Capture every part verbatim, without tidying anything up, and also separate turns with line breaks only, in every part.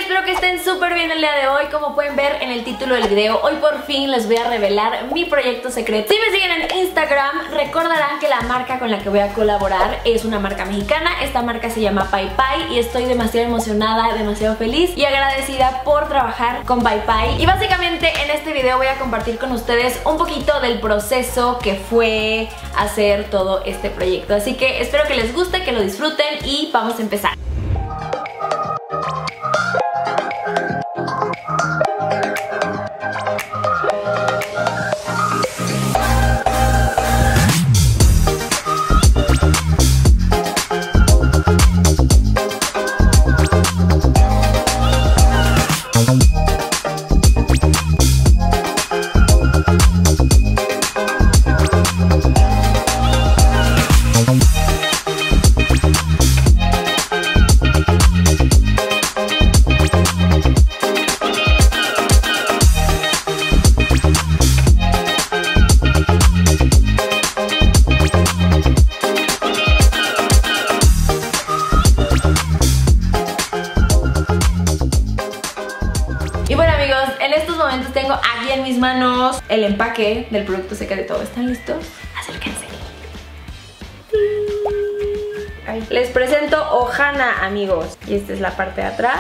espero que estén súper bien el día de hoy. Como pueden ver en el título del video, hoy por fin les voy a revelar mi proyecto secreto. Si me siguen en Instagram, recordarán que la marca con la que voy a colaborar es una marca mexicana. Esta marca se llama PayPay y estoy demasiado emocionada, demasiado feliz y agradecida por trabajar con PayPay. Y básicamente en este video voy a compartir con ustedes un poquito del proceso que fue hacer todo este proyecto. Así que espero que les guste, que lo disfruten y vamos a empezar. Tengo aquí en mis manos el empaque del producto secreto de todo. ¿Están listos? Acérquense. Ay. Les presento Ohana, amigos. Y esta es la parte de atrás.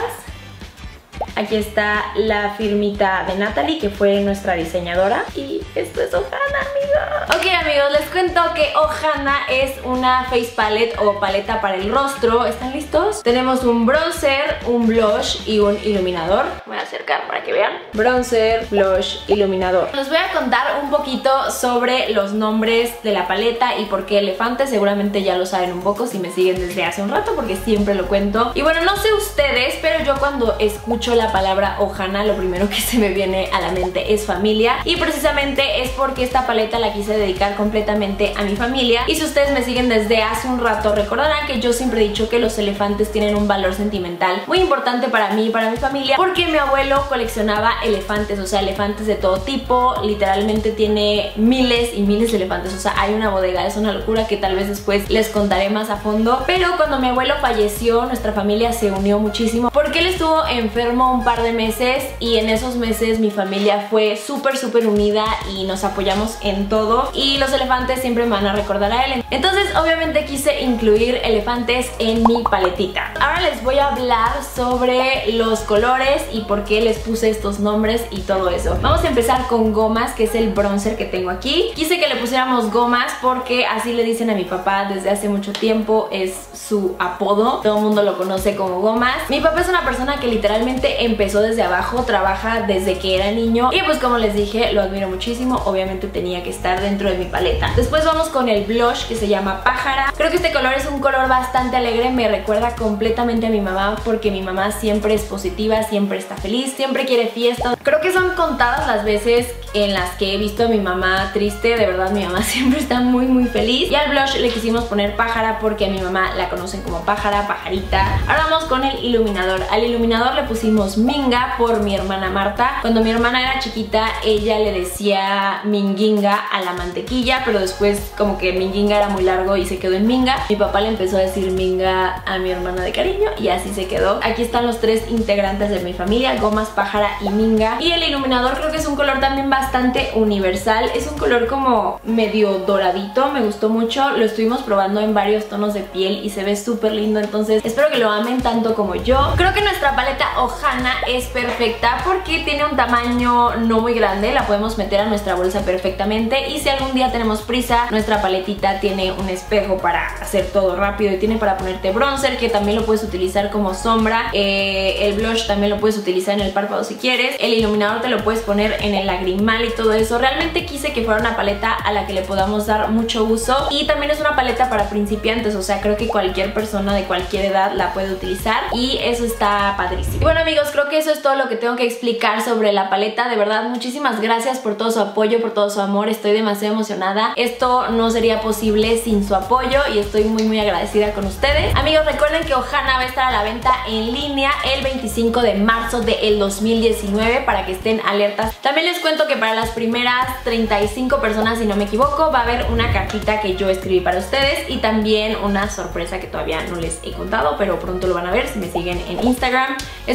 Aquí está la firmita de Natalie, que fue nuestra diseñadora. Y esto es Ohana, amigos. Ok, amigos, les cuento que Ohana es una face palette o paleta para el rostro. ¿Están listos? Tenemos un bronzer, un blush y un iluminador. Voy a acercar para que vean. Bronzer, blush, iluminador. Les voy a contar un poquito sobre los nombres de la paleta y por qué elefante. Seguramente ya lo saben un poco si me siguen desde hace un rato, porque siempre lo cuento. Y bueno, no sé ustedes, pero yo cuando escucho la palabra Ohana, lo primero que se me viene a la mente es familia, y precisamente es porque esta paleta la quise dedicar completamente a mi familia. Y si ustedes me siguen desde hace un rato, recordarán que yo siempre he dicho que los elefantes tienen un valor sentimental muy importante para mí y para mi familia, porque mi abuelo coleccionaba elefantes, o sea, elefantes de todo tipo. Literalmente tiene miles y miles de elefantes, o sea, hay una bodega, es una locura que tal vez después les contaré más a fondo. Pero cuando mi abuelo falleció, nuestra familia se unió muchísimo porque él estuvo enfermo un par de meses, y en esos meses mi familia fue súper súper unida y nos apoyamos en todo, y los elefantes siempre me van a recordar a él. Entonces obviamente quise incluir elefantes en mi paletita. Ahora les voy a hablar sobre los colores y por qué les puse estos nombres y todo eso. Vamos a empezar con Gomas, que es el bronzer que tengo aquí. Quise que le pusiéramos Gomas porque así le dicen a mi papá desde hace mucho tiempo, es su apodo, todo el mundo lo conoce como Gomas. Mi papá es una persona que literalmente empezó desde abajo, trabaja desde que era niño, y pues como les dije, lo admiro muchísimo. Obviamente tenía que estar dentro de mi paleta. Después vamos con el blush, que se llama Pájara. Creo que este color es un color bastante alegre, me recuerda completamente a mi mamá, porque mi mamá siempre es positiva, siempre está feliz, siempre quiere fiesta. Creo que son contadas las veces en las que he visto a mi mamá triste. De verdad, mi mamá siempre está muy muy feliz. Y al blush le quisimos poner Pájara porque a mi mamá la conocen como Pájara, Pajarita. Ahora vamos con el iluminador. Al iluminador le pusimos Minga por mi hermana Marta. Cuando mi hermana era chiquita, ella le decía Minginga a la mantequilla, pero después como que Minginga era muy largo y se quedó en Minga. Mi papá le empezó a decir Minga a mi hermana de cariño y así se quedó. Aquí están los tres integrantes de mi familia: Gomas, Pájara y Minga. Y el iluminador creo que es un color también bastante universal. Es un color como medio doradito, me gustó mucho. Lo estuvimos probando en varios tonos de piel y se ve súper lindo, entonces espero que lo amen tanto como yo. Creo que nuestra paleta Ohana es perfecta porque tiene un tamaño no muy grande, la podemos meter a nuestra bolsa perfectamente, y si algún día tenemos prisa, nuestra paletita tiene un espejo para hacer todo rápido y tiene para ponerte bronzer, que también lo puedes utilizar como sombra. Eh, el blush también lo puedes utilizar en el párpado si quieres. El iluminador te lo puedes poner en el lagrimal y todo eso. Realmente quise que fuera una paleta a la que le podamos dar mucho uso, y también es una paleta para principiantes, o sea, creo que cualquier persona de cualquier edad la puede utilizar y eso está padrísimo. Y bueno, amigos, creo que eso es todo lo que tengo que explicar sobre la paleta. De verdad, muchísimas gracias por todo su apoyo, por todo su amor. Estoy demasiado emocionada. Esto no sería posible sin su apoyo y estoy muy muy agradecida con ustedes. Amigos, recuerden que Ohana va a estar a la venta en línea el veinticinco de marzo del dos mil diecinueve, para que estén alertas. También les cuento que para las primeras treinta y cinco personas, si no me equivoco, va a haber una cartita que yo escribí para ustedes y también una sorpresa que todavía no les he contado, pero pronto lo van a ver si me siguen en Instagram. Espero que les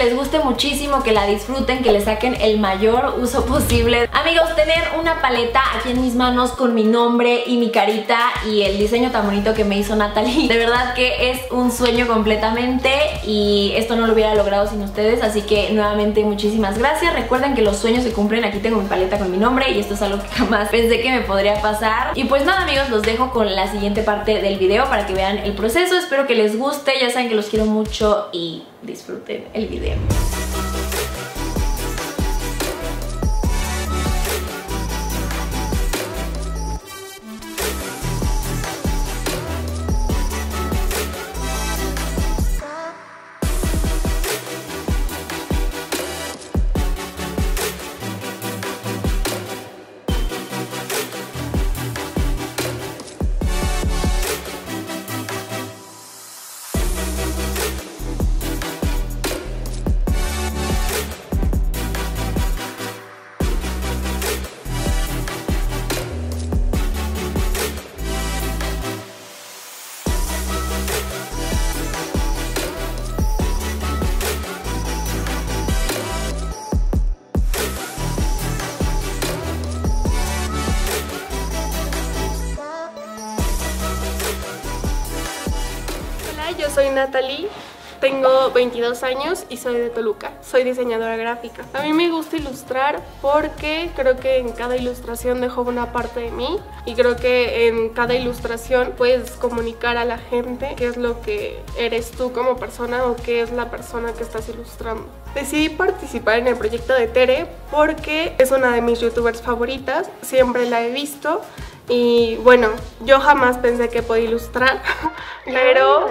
les guste muchísimo, que la disfruten, que le saquen el mayor uso posible. Amigos, tener una paleta aquí en mis manos con mi nombre y mi carita y el diseño tan bonito que me hizo Natalie, de verdad que es un sueño completamente y esto no lo hubiera logrado sin ustedes, así que nuevamente muchísimas gracias. Recuerden que los sueños se cumplen. Aquí tengo mi paleta con mi nombre y esto es algo que jamás pensé que me podría pasar. Y pues nada, amigos, los dejo con la siguiente parte del video para que vean el proceso. Espero que les guste, ya saben que los quiero mucho y disfruten el video.
Yo soy Natalie, tengo veintidós años y soy de Toluca, soy diseñadora gráfica. A mí me gusta ilustrar porque creo que en cada ilustración dejo una parte de mí y creo que en cada ilustración puedes comunicar a la gente qué es lo que eres tú como persona o qué es la persona que estás ilustrando. Decidí participar en el proyecto de Tere porque es una de mis youtubers favoritas, siempre la he visto y bueno, yo jamás pensé que podía ilustrar, pero...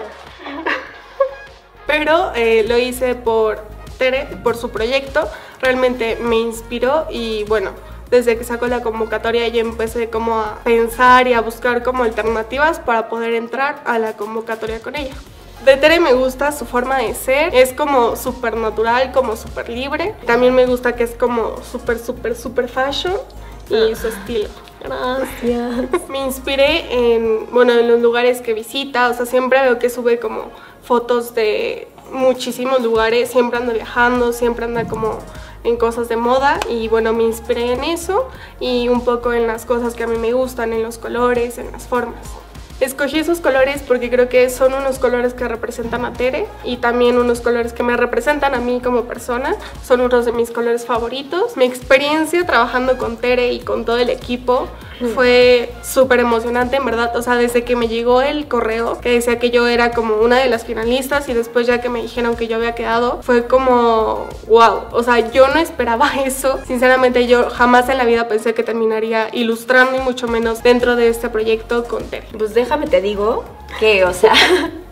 pero eh, lo hice por Tere, por su proyecto, realmente me inspiró y bueno, desde que sacó la convocatoria yo empecé como a pensar y a buscar como alternativas para poder entrar a la convocatoria con ella. De Tere me gusta su forma de ser, es como súper natural, como súper libre. También me gusta que es como súper, súper, súper fashion y su estilo.
Gracias.
Me inspiré en, bueno, en los lugares que visita, o sea, siempre veo que sube como fotos de muchísimos lugares, siempre anda viajando, siempre anda como en cosas de moda y bueno, me inspiré en eso y un poco en las cosas que a mí me gustan, en los colores, en las formas. Escogí esos colores porque creo que son unos colores que representan a Tere y también unos colores que me representan a mí como persona. Son unos de mis colores favoritos. Mi experiencia trabajando con Tere y con todo el equipo fue súper emocionante, en verdad. O sea, desde que me llegó el correo que decía que yo era como una de las finalistas y después ya que me dijeron que yo había quedado, fue como wow. O sea, yo no esperaba eso. Sinceramente, yo jamás en la vida pensé que terminaría ilustrando y mucho menos dentro de este proyecto con Tere.
Pues déjame te digo que, o sea,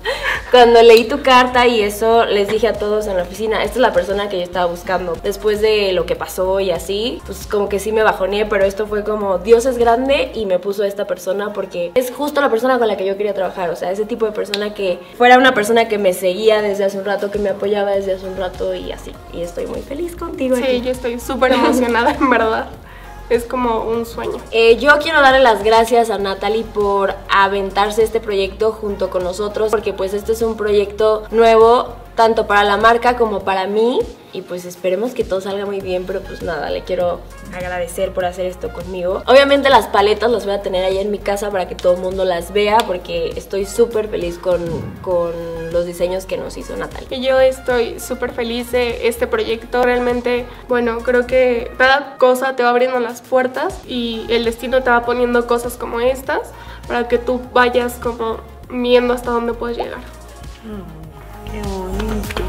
cuando leí tu carta y eso, les dije a todos en la oficina, esta es la persona que yo estaba buscando. Después de lo que pasó y así, pues como que sí me bajoneé, pero esto fue como, Dios es grande y me puso a esta persona porque es justo la persona con la que yo quería trabajar. O sea, ese tipo de persona que fuera una persona que me seguía desde hace un rato, que me apoyaba desde hace un rato y así. Y estoy muy feliz contigo.
Sí,
aquí.
yo estoy súper emocionada, en verdad. Es como un sueño.
Eh, yo quiero darle las gracias a Natalie por aventarse este proyecto junto con nosotros, porque pues este es un proyecto nuevo tanto para la marca como para mí y pues esperemos que todo salga muy bien, pero pues nada, le quiero agradecer por hacer esto conmigo. Obviamente las paletas las voy a tener ahí en mi casa para que todo el mundo las vea porque estoy súper feliz con, con los diseños que nos hizo Natalie.
Y yo estoy súper feliz de este proyecto, realmente, bueno, creo que cada cosa te va abriendo las puertas y el destino te va poniendo cosas como estas para que tú vayas como viendo hasta dónde puedes llegar.
Qué bonito.